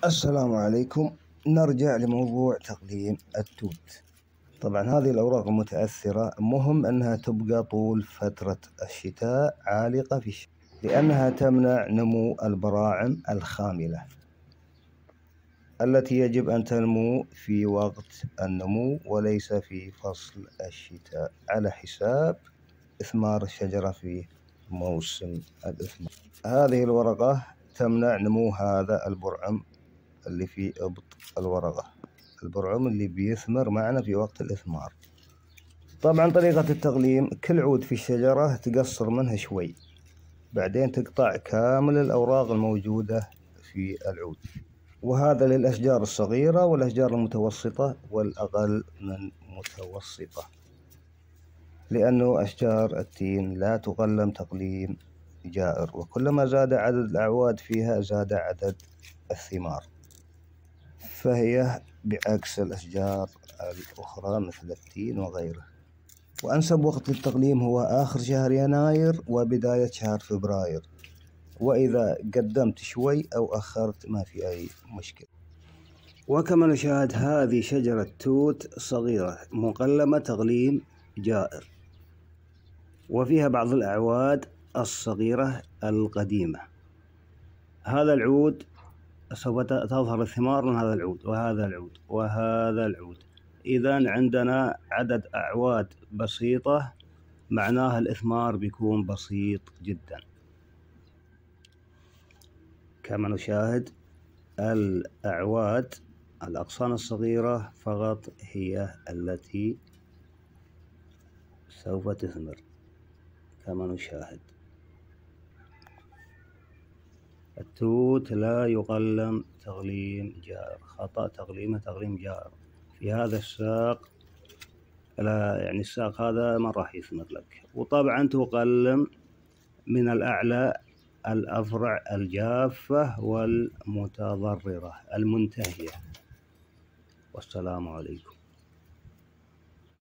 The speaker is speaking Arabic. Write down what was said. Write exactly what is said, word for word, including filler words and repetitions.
السلام عليكم. نرجع لموضوع تقليم التوت. طبعا هذه الأوراق المتأثرة مهم أنها تبقى طول فترة الشتاء عالقة في الشمس، لأنها تمنع نمو البراعم الخاملة التي يجب أن تنمو في وقت النمو وليس في فصل الشتاء، على حساب إثمار الشجرة في موسم الإثمار. هذه الورقة تمنع نمو هذا البرعم اللي في إبط الورقة، البرعم اللي بيثمر معنا في وقت الإثمار. طبعا طريقة التقليم، كل عود في الشجرة تقصر منها شوي، بعدين تقطع كامل الأوراق الموجودة في العود، وهذا للأشجار الصغيرة والأشجار المتوسطة والأقل من متوسطة، لأنه أشجار التين لا تقلم تقليم جائر، وكلما زاد عدد الأعواد فيها زاد عدد الثمار، فهي بعكس الأشجار الأخرى مثل التين وغيره. وأنسب وقت للتقليم هو آخر شهر يناير وبداية شهر فبراير، وإذا قدمت شوي أو أخرت ما في أي مشكلة. وكما نشاهد هذه شجرة توت صغيرة مقلمة تقليم جائر، وفيها بعض الأعواد الصغيرة القديمة. هذا العود سوف تظهر الثمار من هذا العود وهذا العود وهذا العود. إذا عندنا عدد أعواد بسيطة معناها الإثمار بيكون بسيط جدا. كما نشاهد الأعواد الأغصان الصغيرة فقط هي التي سوف تثمر كما نشاهد. التوت لا يقلم تقليم جائر، خطأ تقليمه تقليم جائر. في هذا الساق لا، يعني الساق هذا ما راح يثمر لك. وطبعا تقلم من الأعلى الأفرع الجافة والمتضررة المنتهية. والسلام عليكم.